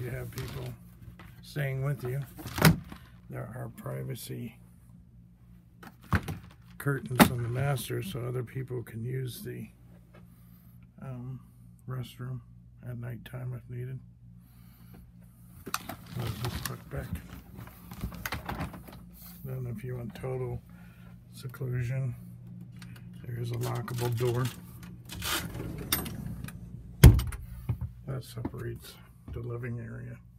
you have people staying with you, there are privacy curtains on the master so other people can use the restroom at nighttime if needed. Let's just put back. Then if you want total seclusion, there's a lockable door that separates the living area.